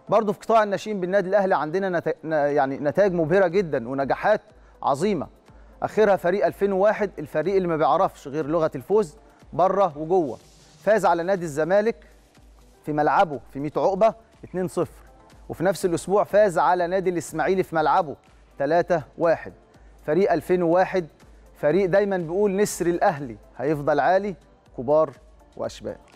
برضه في قطاع الناشئين بالنادي الاهلي عندنا يعني نتائج مبهره جدا ونجاحات عظيمه. اخرها فريق 2001، الفريق اللي ما بيعرفش غير لغه الفوز بره وجوه، فاز على نادي الزمالك في ملعبه في 100 عقبه 2-0، وفي نفس الاسبوع فاز على نادي الاسماعيلي في ملعبه 3-1. فريق 2001 فريق دايما بيقول نسر الاهلي هيفضل عالي، كبار واشبال.